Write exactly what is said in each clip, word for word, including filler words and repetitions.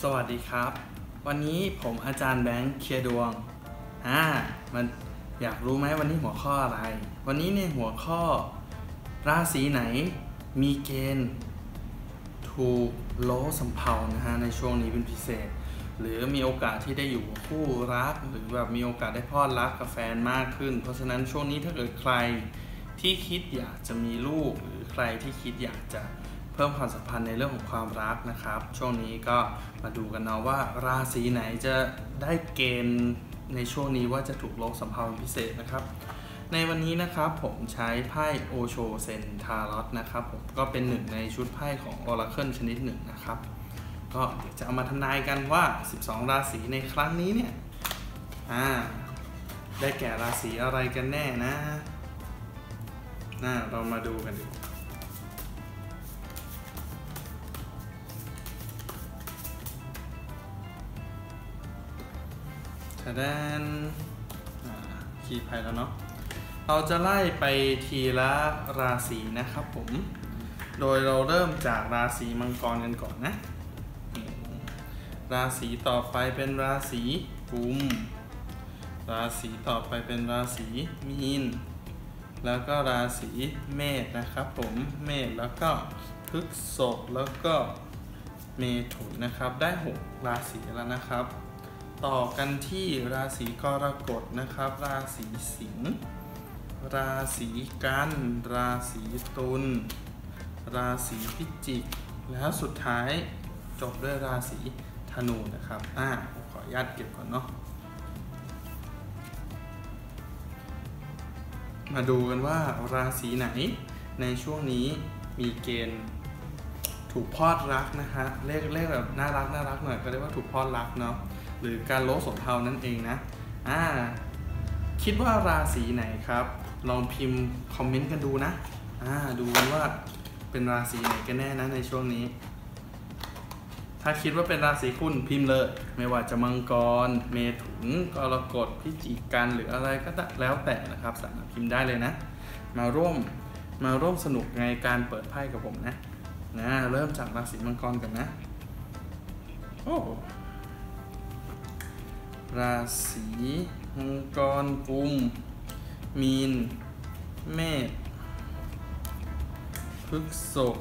สวัสดีครับวันนี้ผมอาจารย์แบงค์เคลียร์ดวงอ่ามันอยากรู้ไหมวันนี้หัวข้ออะไรวันนี้เนี่ยหัวข้อราศีไหนมีเกณฑ์ถูกโลสำเภานะฮะในช่วงนี้เป็นพิเศษหรือมีโอกาสที่ได้อยู่คู่รักหรือแบบมีโอกาสได้พลอดรักกับแฟนมากขึ้นเพราะฉะนั้นช่วงนี้ถ้าเกิดใครที่คิดอยากจะมีลูกหรือใครที่คิดอยากจะเพิ่มความสัมพันธ์ในเรื่องของความรักนะครับช่วงนี้ก็มาดูกันเนาะว่าราศีไหนจะได้เกณฑ์ในช่วงนี้ว่าจะถูกโลกสัมภาวะพิเศษนะครับในวันนี้นะครับผมใช้ไพ่โอโชเซนทารอตนะครับผมก็เป็นหนึ่งในชุดไพ่ของ Oracle ชนิดหนึ่งนะครับก็จะเอามาทำนายกันว่าสิบสองราศีในครั้งนี้เนี่ยอ่าได้แก่ราศีอะไรกันแน่นะน่าเรามาดูกันดูแสดงขีดไพ่แล้วเนาะเราจะไล่ไปทีละราศีนะครับผมโดยเราเริ่มจากราศีมังกรกันก่อนนะราศีต่อไปเป็นราศีกุมราศีต่อไปเป็นราศีมีนแล้วก็ราศีเมษนะครับผมเมษแล้วก็พฤษภแล้วก็เมถุนนะครับได้หกราศีแล้วนะครับต่อกันที่ราศีกรกฎนะครับราศีสิงห์ราศีกันราศีตุลราศีพิจิกแล้วสุดท้ายจบด้วยราศีธนูนะครับอ่าขออนุญาตเก็บก่อนเนาะมาดูกันว่าราศีไหนในช่วงนี้มีเกณฑ์ถูกพลอดรักนะฮะเลขเลขแบบน่ารักน่ารักหน่อยก็เรียกว่าถูกพลอดรักเนาะหรือการโลสมเภานั่นเองนะอ่าคิดว่าราศีไหนครับลองพิมพ์คอมเมนต์กันดูนะอ่าดูว่าเป็นราศีไหนกันแน่นะในช่วงนี้ถ้าคิดว่าเป็นราศีคุณพิมพ์เลยไม่ว่าจะมังกรเมถุนกรกฎพิจิกกันหรืออะไรก็แล้วแต่นะครับสามารถพิมพ์ได้เลยนะมาร่วมมาร่วมสนุกในการเปิดไพ่กับผมนะนะเริ่มจากราศีมังกรกันนะโอ้ราศีมังกรกุมมีนเมษพฤษภ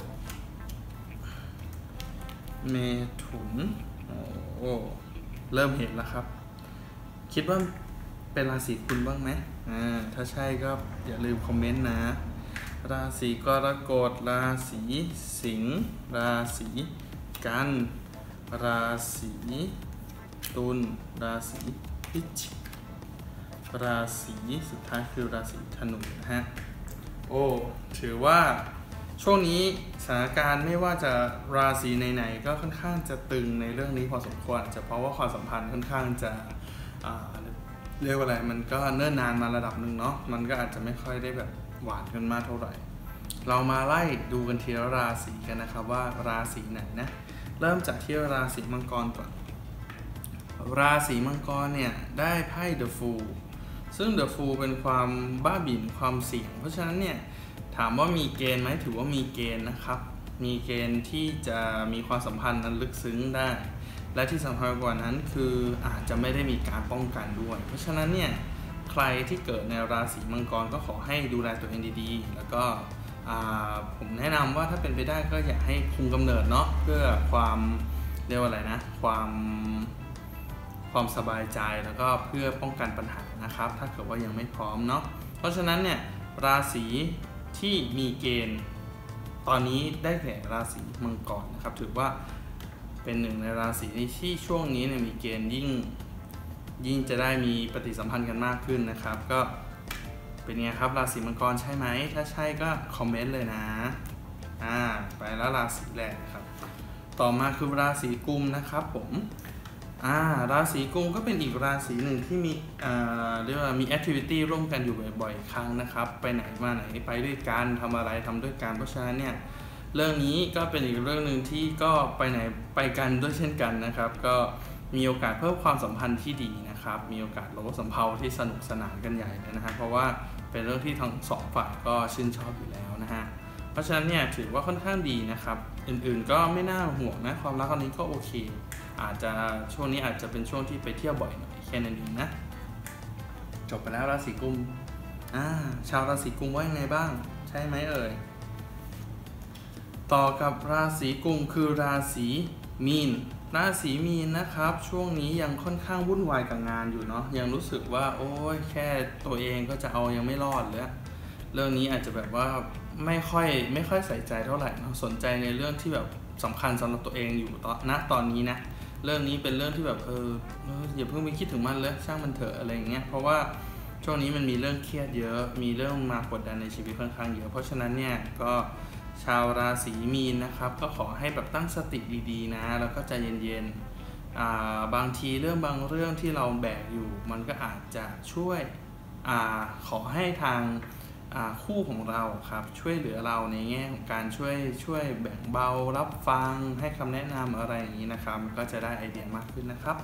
เมถุนโอ้เริ่มเห็นแล้วครับคิดว่าเป็นราศีคุณบ้างไหมอ่าถ้าใช่ก็อย่าลืมคอมเมนต์นะราศีกรกฎราศีสิงห์ราศีกันราศีตุลราศีพิจิกราศีสุดท้ายคือราศีธนูนะฮะโอ้ถือว่าช่วงนี้สถานการณ์ไม่ว่าจะราศีไหนๆก็ค่อนข้างจะตึงในเรื่องนี้พอสมควรจะเพราะว่าความสัมพันธ์ค่อนข้างจะเรียกว่าอะไรมันก็เนิ่นนานมาระดับหนึ่งเนาะมันก็อาจจะไม่ค่อยได้แบบหวานกันมากเท่าไหร่เรามาไล่ดูกันทีละราศีกันนะครับว่าราศีไหนนะเริ่มจากที่ราศีมังกรก่อนราศีมังกรเนี่ยได้ไพ่ The Fool ซึ่ง The Fool เป็นความบ้าบิ่นความเสี่ยงเพราะฉะนั้นเนี่ยถามว่ามีเกณฑ์ไหมถือว่ามีเกณฑ์นะครับมีเกณฑ์ที่จะมีความสัมพันธ์นั้นลึกซึ้งได้และที่สำคัญกว่านั้นคืออาจจะไม่ได้มีการป้องกันด้วยเพราะฉะนั้นเนี่ยใครที่เกิดในราศีมังกรก็ขอให้ดูแลตัวเองดีๆแล้วก็ผมแนะนำว่าถ้าเป็นไปได้ก็อยากให้คุมกำเนิดเนาะเพื่อความเรียกว่าอะไรนะความความสบายใจแล้วก็เพื่อป้องกันปัญหานะครับถ้าเกิดว่ายังไม่พร้อมเนาะเพราะฉะนั้นเนี่ยราศีที่มีเกณฑ์ตอนนี้ได้แก่ราศีมังกรนะครับถือว่าเป็นหนึ่งในราศีที่ช่วงนี้เนี่ยมีเกณฑ์ยิ่งยิ่งจะได้มีปฏิสัมพันธ์กันมากขึ้นนะครับก็เป็นไงครับราศีมังกรใช่ไหมถ้าใช่ก็คอมเมนต์เลยนะอ่าไปแล้วราศีแรกครับต่อมาคือราศีกุมนะครับผมอ่าราศีกุมก็เป็นอีกราศีหนึ่งที่มีอ่าเรียกว่ามีแอคทิวิตี้ร่วมกันอยู่บ่อยๆครั้งนะครับไปไหนมาไหนไปด้วยกันทำอะไรทำด้วยกันเพราะฉะนั้นเนี่ยเรื่องนี้ก็เป็นอีกเรื่องหนึ่งที่ก็ไปไหนไปกันด้วยเช่นกันนะครับก็มีโอกาสเพิ่มความสัมพันธ์ที่ดีนะครับมีโอกาสโลสัมเภาที่สนุกสนานกันใหญ่เลยนะฮะเพราะว่าเป็นเรื่องที่ทั้งสองฝ่ายก็ชื่นชอบอยู่แล้วนะฮะเพราะฉะนั้นเนี่ยถือว่าค่อนข้างดีนะครับอื่นๆก็ไม่น่าห่วงนะความรักตอนนี้ก็โอเคอาจจะช่วงนี้อาจจะเป็นช่วงที่ไปเที่ยวบ่อยหน่อยแค่นั้นเองนะจบไปแล้วราศีกุมอ่าชาวราศีกุมว่ายังไงบ้างใช่ไหมเอ่ยต่อกับราศีกุมคือราศีมีนราศีมีนนะครับช่วงนี้ยังค่อนข้างวุ่นวายกับงานอยู่เนาะยังรู้สึกว่าโอ้ยแค่ตัวเองก็จะเอายังไม่รอดเลยเรื่องนี้อาจจะแบบว่าไม่ค่อยไม่ค่อยใส่ใจเท่าไหร่เนาะสนใจในเรื่องที่แบบสำคัญสำหรับตัวเองอยู่ตอนณตอนนี้นะเรื่องนี้เป็นเรื่องที่แบบเอออย่าเพิ่งไปคิดถึงมันเลยช่างมันเถอะอะไรอย่างเงี้ยเพราะว่าช่วงนี้มันมีเรื่องเครียดเยอะมีเรื่องมากดดันในชีวิตค่อนข้างเยอะเพราะฉะนั้นเนี่ยก็ชาวราศีมีนนะครับก็ขอให้แบบตั้งสติดีๆนะแล้วก็ใจเย็นๆอ่าบางทีเรื่องบางเรื่องที่เราแบกอยู่มันก็อาจจะช่วยอ่าขอให้ทางคู่ของเราครับช่วยเหลือเราในแง่ของการช่วยช่วยแบ่งเบารับฟังให้คำแนะนำอะไรอย่างนี้นะครับก็จะได้ไอเดียมากขึ้นนะครับ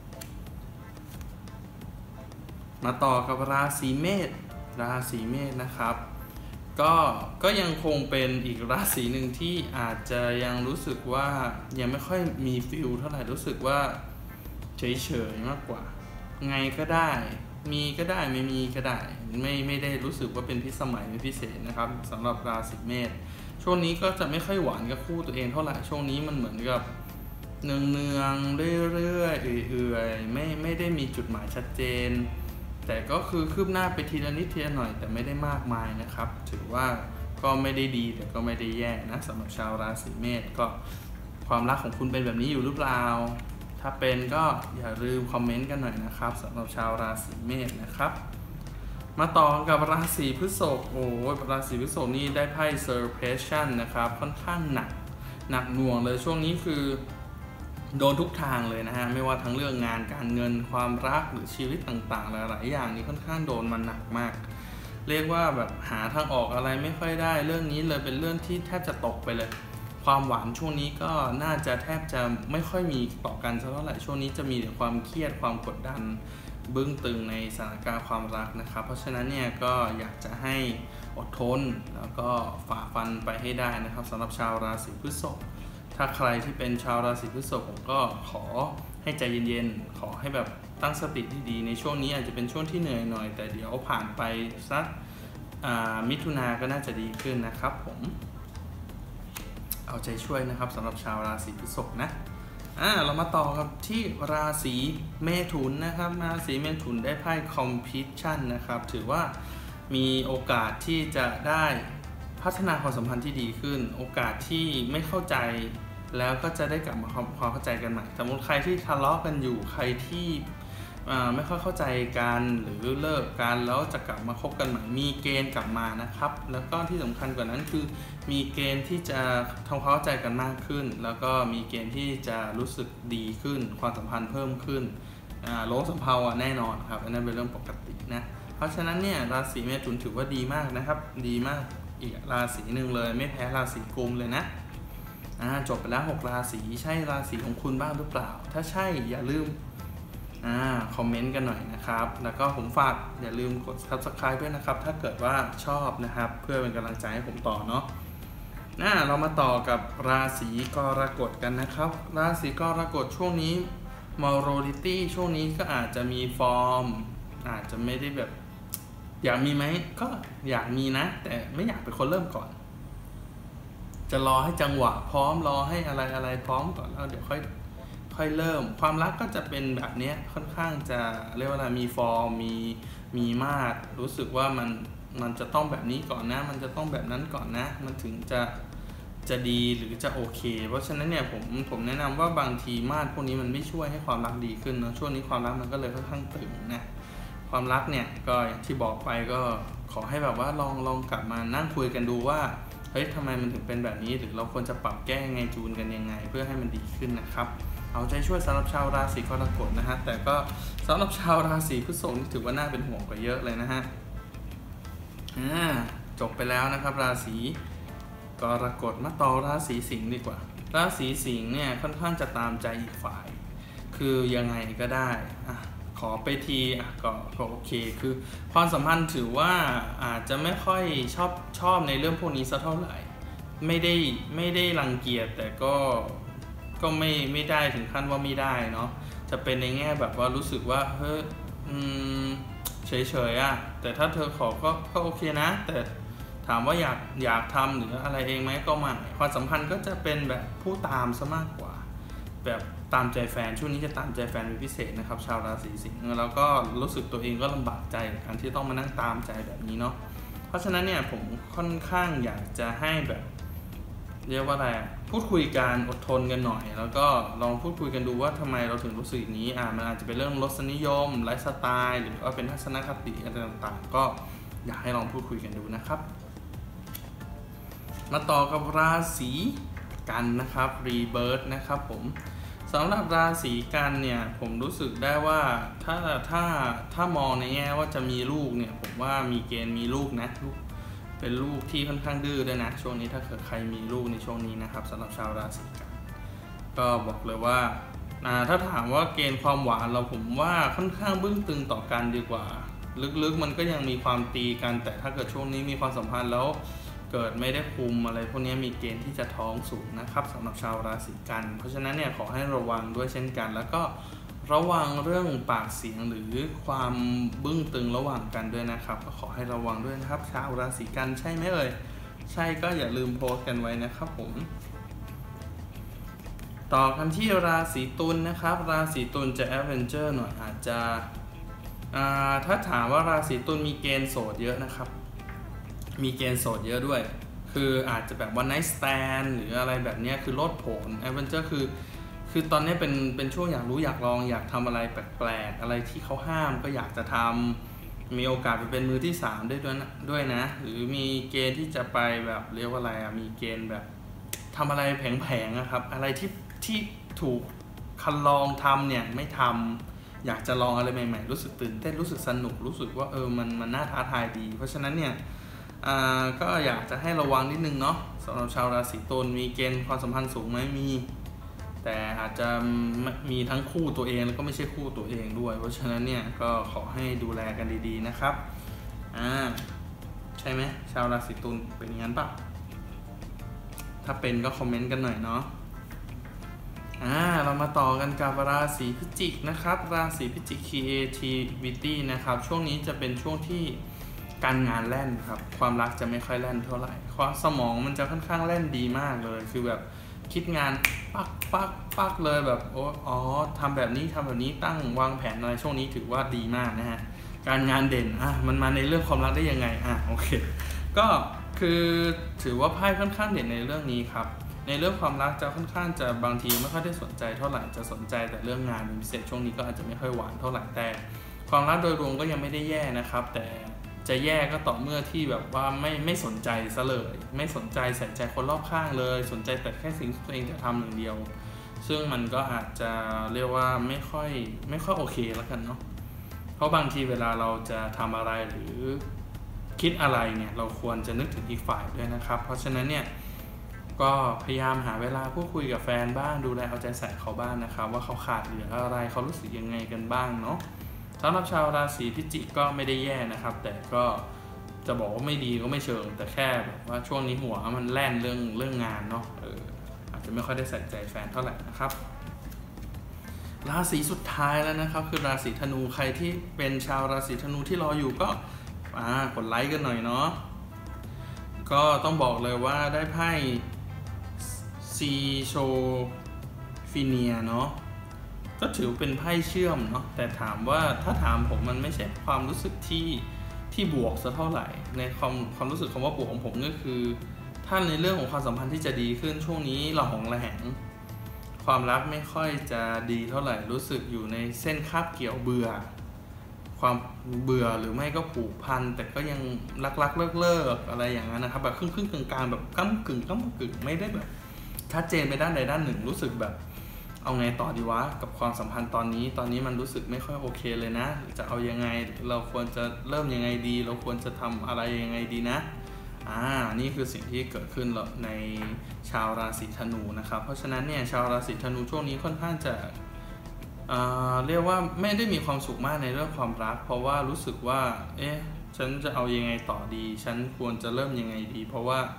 มาต่อกับราศีเมษราศีเมษนะครับก็ก็ยังคงเป็นอีกราศีหนึ่งที่อาจจะยังรู้สึกว่ายังไม่ค่อยมีฟิลเท่าไหร่รู้สึกว่าเฉยๆมากกว่าไงก็ได้มีก็ได้ไม่มีก็ได้ไม่ไม่ได้รู้สึกว่าเป็นพิสมัยเป็นพิเศษนะครับสำหรับราศีเมษช่วงนี้ก็จะไม่ค่อยหวานกับคู่ตัวเองเท่าไหร่ช่วงนี้มันเหมือนกับเนืองเนืองเรื่อยๆเอื่อยๆไม่ไม่ได้มีจุดหมายชัดเจนแต่ก็คือคืบหน้าไปทีละนิดทีละหน่อยแต่ไม่ได้มากมายนะครับถือว่าก็ไม่ได้ดีแต่ก็ไม่ได้แย่นะสำหรับชาวราศีเมษก็ความรักของคุณเป็นแบบนี้อยู่หรือเปล่าถ้าเป็นก็อย่าลืมคอมเมนต์กันหน่อยนะครับสำหรับชาวราศีเมษนะครับมาต่อกับราศีพฤษภโอ้ยราศีพฤษภนี่ได้ไพ่ Serpation นะครับค่อนข้างหนักหนักหน่วงเลยช่วงนี้คือโดนทุกทางเลยนะฮะไม่ว่าทั้งเรื่องงานการเงินความรักหรือชีวิตต่างๆหลายๆอย่างนี้ค่อนข้างโดนมันหนักมากเรียกว่าแบบหาทางออกอะไรไม่ค่อยได้เรื่องนี้เลยเป็นเรื่องที่แทบจะตกไปเลยความหวานช่วงนี้ก็น่าจะแทบจะไม่ค่อยมีต่อกันสักเท่าไหร่ช่วงนี้จะมีแต่ความเครียดความกดดันบึ้งตึงในสถานการณ์ความรักนะครับเพราะฉะนั้นเนี่ยก็อยากจะให้อดทนแล้วก็ฝ่าฟันไปให้ได้นะครับสำหรับชาวราศีพฤษภถ้าใครที่เป็นชาวราศีพฤษภผมก็ขอให้ใจเย็นๆขอให้แบบตั้งสติดีๆในช่วงนี้อาจจะเป็นช่วงที่เหนื่อยหน่อยแต่เดี๋ยวผ่านไปสักมิถุนาก็น่าจะดีขึ้นนะครับผมเอาใจช่วยนะครับสำหรับชาวราศีพฤษภนะอ่าเรามาต่อกับที่ราศีเมถุนนะครับราศีเมถุนได้ไพ่ Competition นะครับถือว่ามีโอกาสที่จะได้พัฒนาความสัมพันธ์ที่ดีขึ้นโอกาสที่ไม่เข้าใจแล้วก็จะได้กลับมาความเข้าใจกันใหม่สมมติใครที่ทะเลาะกันอยู่ใครที่ไม่ค่อยเข้าใจกันหรือเลิกกันแล้วจะกลับมาคบกันใหม่มีเกณฑ์กลับมานะครับแล้วก็ที่สำคัญกว่านั้นคือมีเกณฑ์ที่จะทำความเข้าใจกันมากขึ้นแล้วก็มีเกณฑ์ที่จะรู้สึกดีขึ้นความสัมพันธ์เพิ่มขึ้นโลกสัมเพาแน่นอนครับอันนั้นเป็นเรื่องปกตินะเพราะฉะนั้นเนี่ยราศีเมถุนถือว่าดีมากนะครับดีมากอีกราศีหนึ่งเลยไม่แพ้ราศีกุมเลยนะอ่าจบไปแล้วหกราศีใช่ราศีของคุณบ้างหรือเปล่าถ้าใช่อย่าลืมอ่าคอมเมนต์กันหน่อยนะครับแล้วก็ผมฝากอย่าลืมกด ซับสไครบ์ ด้วยนะครับถ้าเกิดว่าชอบนะครับเพื่อเป็นกำลังใจให้ผมต่อเนาะน่าเรามาต่อกับราศีกรกฎกันนะครับราศีกรกฎช่วงนี้มอรัลิตี้ช่วงนี้ก็อาจจะมีฟอร์มอาจจะไม่ได้แบบอยากมีไหมก็อยากมีนะแต่ไม่อยากเป็นคนเริ่มก่อนจะรอให้จังหวะพร้อมรอให้อะไรอะไรพร้อมก่อนแล้วเดี๋ยวค่อยค่อยเริ่มความรักก็จะเป็นแบบนี้ค่อนข้างจะเรียกว่าอะไรมีฟอร์มมีมีมากรู้สึกว่ามันมันจะต้องแบบนี้ก่อนนะมันจะต้องแบบนั้นก่อนนะมันถึงจะจะดีหรือจะโอเคเพราะฉะนั้นเนี่ยผมผมแนะนำว่าบางทีมาดพวกนี้มันไม่ช่วยให้ความรักดีขึ้นเนาะช่วงนี้ความรักมันก็เลยค่อนข้างตึงนะความรักเนี่ยก็อย่างที่บอกไปก็ขอให้แบบว่าลองลองกลับมานั่งคุยกันดูว่าเฮ้ยทำไมมันถึงเป็นแบบนี้หรือเราควรจะปรับแก้ยังไงจูนกันยังไงเพื่อให้มันดีขึ้นนะครับเอาใจช่วยสำหรับชาวราศีกรกฎนะฮะแต่ก็สำหรับชาวราศีพฤษภนี่ถือว่าน่าเป็นห่วงกว่าเยอะเลยนะฮะอ่าจบไปแล้วนะครับราศีกรกฎมาต่อราศีสิงห์ดีกว่าราศีสิงห์เนี่ยค่อนข้างจะตามใจอีกฝ่ายคือยังไงก็ได้อ่ะขอไปทีอ่ะก็ก็โอเคคือความสัมพันธ์ถือว่าอาจจะไม่ค่อยชอบชอบในเรื่องพวกนี้สักเท่าไหร่ไม่ได้ไม่ได้รังเกียจแต่ก็ก็ไม่ไม่ได้ถึงขั้นว่าไม่ได้เนาะจะเป็นในแง่แบบว่ารู้สึกว่าเฮ้ยอืมเฉยๆอ่ะแต่ถ้าเธอขอก็ก็โอเคนะแต่ถามว่าอยากอยากทำหรืออะไรเองไหมก็ไม่ความสัมพันธ์ก็จะเป็นแบบผู้ตามซะมากกว่าแบบตามใจแฟนช่วงนี้จะตามใจแฟนเป็นพิเศษนะครับชาวราศีสิงห์แล้วก็รู้สึกตัวเองก็ลำบากใจกับการที่ต้องมานั่งตามใจแบบนี้เนาะเพราะฉะนั้นเนี่ยผมค่อนข้างอยากจะให้แบบเรียกว่าอะไรพูดคุยกันอดทนกันหน่อยแล้วก็ลองพูดคุยกันดูว่าทำไมเราถึงรู้สึกอย่างนี้อ่ามันอาจจะเป็นเรื่องรสนิยมไลฟ์สไตล์หรือว่าเป็นทัศนคติอะไรต่างๆก็อยากให้ลองพูดคุยกันดูนะครับมาต่อกับราศีกันนะครับรีเบิร์ธนะครับผมสำหรับราศีกันเนี่ยผมรู้สึกได้ว่าถ้าถ้าถ้ามองในแง่ว่าจะมีลูกเนี่ยผมว่ามีเกณฑ์มีลูกนะลูกเป็นลูกที่ค่อนข้างดื้อด้วยนะช่วงนี้ถ้าเกิดใครมีลูกในช่วงนี้นะครับสำหรับชาวราศีกันก็บอกเลยว่าถ้าถามว่าเกณฑ์ความหวานเราผมว่าค่อนข้างบึ้งตึงต่อกันดีกว่าลึกๆมันก็ยังมีความตีกันแต่ถ้าเกิดช่วงนี้มีความสัมพันธ์แล้วเกิดไม่ได้คุมอะไรพวกนี้มีเกณฑ์ที่จะท้องสูงนะครับสำหรับชาวราศีกันเพราะฉะนั้นเนี่ยขอให้ระวังด้วยเช่นกันแล้วก็ระวังเรื่องปากเสียงหรือความบึ้งตึงระหว่างกันด้วยนะครับก็ขอให้ระวังด้วยนะครับชาวราศีกันใช่ไหมเอ่ยใช่ก็อย่าลืมโพสต์กันไว้นะครับผมต่อกันที่ราศีตุลนะครับราศีตุลจะแอดเวนเจอร์หน่อยอาจจะถ้าถามว่าราศีตุลมีเกณฑ์โสดเยอะนะครับมีเกณฑ์โสดเยอะด้วยคืออาจจะแบบวันไนท์สแตนหรืออะไรแบบนี้คือโลดโผนแอดเวนเจอร์คือคือตอนนี้เป็นเป็นช่วงอยากรู้อยากลองอยากทำอะไรแปลกๆอะไรที่เขาห้ามก็อยากจะทำมีโอกาสไปเป็นมือที่สามได้ด้วยนะด้วยนะหรือมีเกณฑ์ที่จะไปแบบเรียกว่าอะไรอ่ะมีเกณฑ์แบบทำอะไรแผงๆนะครับอะไรที่ที่ถูกคันลองทำเนี่ยไม่ทำอยากจะลองอะไรใหม่ๆรู้สึกตื่นเต้นรู้สึกสนุกรู้สึกว่าเออมันมันน่าท้าทายดีเพราะฉะนั้นเนี่ยก็อยากจะให้ระวังนิดนึงเนาะสำหรับชาวราศีตุลมีเกณฑ์ความสัมพันธ์สูงไหมมีแต่อาจจะมีทั้งคู่ตัวเองแล้วก็ไม่ใช่คู่ตัวเองด้วยเพราะฉะนั้นเนี่ยก็ขอให้ดูแลกันดีๆนะครับอ่าใช่ไหมชาวราศีตุลเป็นอย่างนั้นปะถ้าเป็นก็คอมเมนต์กันหน่อยเนาะอ่าเรามาต่อกันกับราศีพิจิกนะครับราศีพิจิก creativity นะครับช่วงนี้จะเป็นช่วงที่การงานแล่นครับความรักจะไม่ค่อยแล่นเท่าไหร่ความสมองมันจะค่อนข้างแล่นดีมากเลยคือแบบคิดงานปักปักปักเลยแบบโอ้อ๋อทำแบบนี้ทำแบบนี้ตั้งวางแผนอะไรช่วงนี้ถือว่าดีมากนะฮะการงานเด่นอ่ะมันมาในเรื่องความรักได้ยังไงอ่ะโอเคก็คือถือว่าไพ่ค่อนข้างเด่นในเรื่องนี้ครับในเรื่องความรักจะค่อนข้างจะบางทีไม่ค่อยได้สนใจเท่าไหร่จะสนใจแต่เรื่องงานเป็นพิเศษช่วงนี้ก็อาจจะไม่ค่อยหวานเท่าไหร่แต่ความรักโดยรวมก็ยังไม่ได้แย่นะครับแต่จะแย่ก็ต่อเมื่อที่แบบว่าไม่ไม่สนใจซะเลยไม่สนใจใส่ใจคนรอบข้างเลยสนใจแต่แค่สิ่งที่ตัวเองจะทำอย่างเดียวซึ่งมันก็อาจจะเรียกว่าไม่ค่อยไม่ค่อยโอเคแล้วกันเนาะเพราะบางทีเวลาเราจะทำอะไรหรือคิดอะไรเนี่ยเราควรจะนึกถึงอีกฝ่ายด้วยนะครับเพราะฉะนั้นเนี่ยก็พยายามหาเวลาพูดคุยกับแฟนบ้างดูแลเอาใจใส่เขาบ้างนะครับว่าเขาขาดเหลืออะไรเขารู้สึกยังไงกันบ้างเนาะสำหรับชาวราศีพิจิกก็ไม่ได้แย่นะครับแต่ก็จะบอกว่าไม่ดีก็ไม่เชิงแต่แค่แบบว่าช่วงนี้หัวมันแล่นเรื่องเรื่องงานเนาะเอออาจจะไม่ค่อยได้ใส่ใจแฟนเท่าไหร่นะครับราศีสุดท้ายแล้วนะครับคือราศีธนูใครที่เป็นชาวราศีธนูที่รออยู่ก็อ่ากดไลค์กันหน่อยเนาะก็ต้องบอกเลยว่าได้ไพ่ซีโชฟิเนียเนาะก็ถือเป็นไพ่เชื่อมเนาะแต่ถามว่าถ้าถามผมมันไม่ใช่ความรู้สึกที่ที่บวกซะเท่าไหร่ในความความรู้สึกคำว่าบวกของผมก็คือถ้าในเรื่องของความสัมพันธ์ที่จะดีขึ้นช่วงนี้ระหองระแหงความรักไม่ค่อยจะดีเท่าไหร่รู้สึกอยู่ในเส้นคาบเกี่ยวเบื่อความเบื่อหรือไม่ก็ผูกพันแต่ก็ยังรักๆเลิกๆอะไรอย่างนั้นนะครับแบบครึ่งๆกลางๆแบบก้ำกึ่งก้ำกึ่งไม่ได้แบบชัดเจนไปด้านใดด้านหนึ่งรู้สึกแบบเอาไงต่อดีวะกับความสัมพันธ์ตอนนี้ตอนนี้มันรู้สึกไม่ค่อยโอเคเลยนะจะเอายังไงเราควรจะเริ่มยังไงดีเราควรจะทำอะไรยังไงดีนะอ่านี่คือสิ่งที่เกิดขึ้นในชาวราศีธนูนะครับเพราะฉะนั้นเนี่ยชาวราศีธนูช่วงนี้ค่อนข้างจะเอ่อเรียกว่าไม่ได้มีความสุขมากในเรื่องความรักเพราะว่ารู้สึกว่าเอ๊ะฉันจะเอายังไงต่อดีฉันควรจะเริ่มยังไงดีเพราะว่า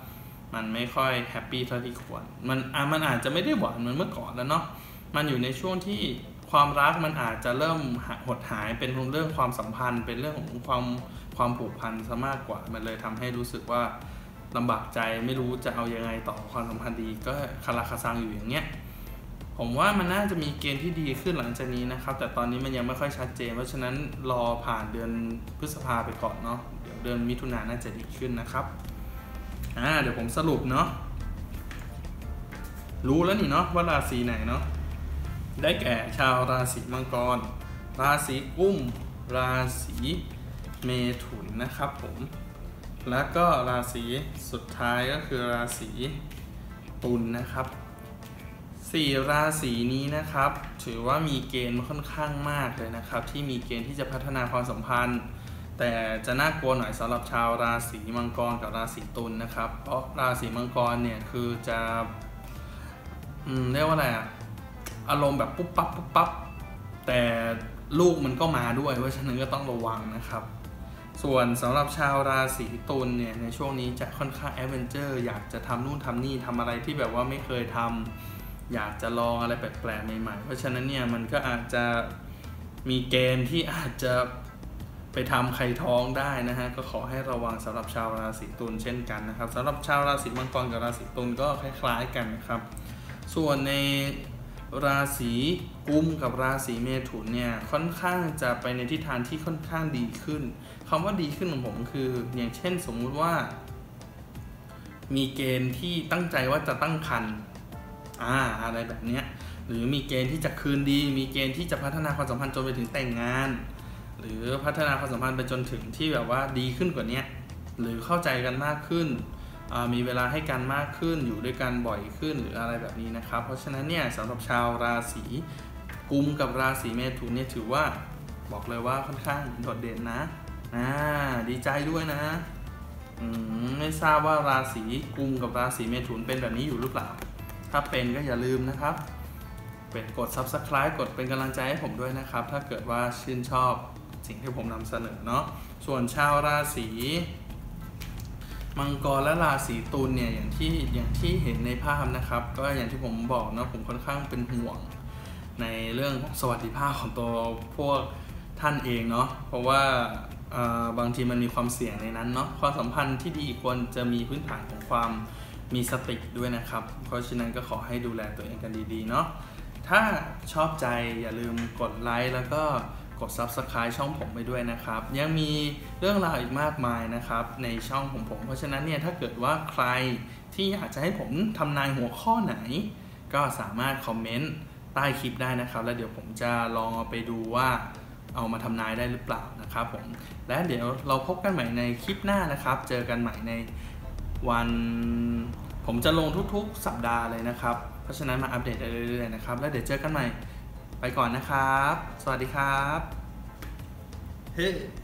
มันไม่ค่อยแฮปปี้เท่าที่ควรมันอ่ะมันอาจจะไม่ได้หวานเหมือนเมื่อก่อนแล้วเนาะมันอยู่ในช่วงที่ความรักมันอาจจะเริ่มหดหายเป็นเรื่องความสัมพันธ์เป็นเรื่องของความความผูกพันซะมากกว่ามันเลยทำให้รู้สึกว่าลำบากใจไม่รู้จะเอายังไงต่อความสัมพันธ์ดีก็คาราคาซังอยู่อย่างเงี้ยผมว่ามันน่าจะมีเกณฑ์ที่ดีขึ้นหลังจากนี้นะครับแต่ตอนนี้มันยังไม่ค่อยชัดเจนเพราะฉะนั้นรอผ่านเดือนพฤษภาไปก่อนเนาะเดี๋ยวเดือนมิถุนายนน่าจะดีขึ้นนะครับอ่าเดี๋ยวผมสรุปเนาะรู้แล้วนี่เนาะว่าราศีไหนเนาะได้แก่ชาวราศีมังกรราศีกุมราศีเมถุนนะครับผมแล้วก็ราศีสุดท้ายก็คือราศีตุลนะครับสี่ราศีนี้นะครับถือว่ามีเกณฑ์ค่อนข้างมากเลยนะครับที่มีเกณฑ์ที่จะพัฒนาความสัมพันธ์แต่จะน่ากลัวหน่อยสำหรับชาวราศีมังกรกับราศีตุลนะครับเพราะราศีมังกรเนี่ยคือจะอืมเรียกว่าอะไรอะอารมณ์แบบปุ๊บปั๊บปุ๊บปั๊บแต่ลูกมันก็มาด้วยเพราะฉะนั้นก็ต้องระวังนะครับส่วนสำหรับชาวราศีตุลเนี่ยในช่วงนี้จะค่อนข้างแอดเวนเจอร์อยากจะทำนู่นทำนี่ทำอะไรที่แบบว่าไม่เคยทำอยากจะลองอะไรแปลกๆใหม่ๆเพราะฉะนั้นเนี่ยมันก็อาจจะมีเกณฑ์ที่อาจจะไปทำไข่ท้องได้นะฮะก็ขอให้ระวังสำหรับชาวราศีตุลเช่นกันนะครับสำหรับชาวราศีมังกรกับราศีตุลก็คล้ายๆกันนะครับส่วนในราศีกุมกับราศีเมถุนเนี่ยค่อนข้างจะไปในทิศทางที่ค่อนข้างดีขึ้นคำว่าดีขึ้นของผมคืออย่างเช่นสมมุติว่ามีเกณฑ์ที่ตั้งใจว่าจะตั้งครรภ์อ่าอะไรแบบเนี้ยหรือมีเกณฑ์ที่จะคืนดีมีเกณฑ์ที่จะพัฒนาความสัมพันธ์จนไปถึงแต่งงานหรือพัฒนาความสัมพันธ์ไปจนถึงที่แบบว่าดีขึ้นกว่านี้หรือเข้าใจกันมากขึ้นมีเวลาให้กันมากขึ้นอยู่ด้วยกันบ่อยขึ้นหรืออะไรแบบนี้นะครับเพราะฉะนั้นเนี่ยสำหรับชาวราศีกุมกับราศีเมถุนเนี่ยถือว่าบอกเลยว่าค่อนข้างโดดเด่นนะอ่าดีใจด้วยนะอืมไม่ทราบว่าราศีกุมกับราศีเมถุนเป็นแบบนี้อยู่หรือเปล่าถ้าเป็นก็อย่าลืมนะครับเป็นกด ซับสไครบ์ กดเป็นกำลังใจให้ผมด้วยนะครับถ้าเกิดว่าชื่นชอบสิ่งที่ผมนำเสนอเนาะส่วนชาวราศีมังกรและราศีตุลเนี่ยอย่างที่อย่างที่เห็นในภาพนะครับก็อย่างที่ผมบอกเนาะผมค่อนข้างเป็นห่วงในเรื่องของสวัสดิภาพของตัวพวกท่านเองเนาะเพราะว่าบางทีมันมีความเสี่ยงในนั้นเนาะความสัมพันธ์ที่ดีควรจะมีพื้นฐานของความมีสติด้วยนะครับเพราะฉะนั้นก็ขอให้ดูแลตัวเองกันดีๆเนาะถ้าชอบใจอย่าลืมกดไลค์แล้วก็กด ซับสไครบ์ ช่องผมไปด้วยนะครับยังมีเรื่องราวอีกมากมายนะครับในช่องของผมเพราะฉะนั้นเนี่ยถ้าเกิดว่าใครที่อยากจะให้ผมทำนายหัวข้อไหนก็สามารถคอมเมนต์ใต้คลิปได้นะครับแล้วเดี๋ยวผมจะลองเอาไปดูว่าเอามาทำนายได้หรือเปล่านะครับผมและเดี๋ยวเราพบกันใหม่ในคลิปหน้านะครับเจอกันใหม่ในวันผมจะลงทุกๆสัปดาห์เลยนะครับเพราะฉะนั้นมาอัปเดตได้เรื่อยๆนะครับแล้วเดี๋ยวเจอกันใหม่ไปก่อนนะครับสวัสดีครับเฮ้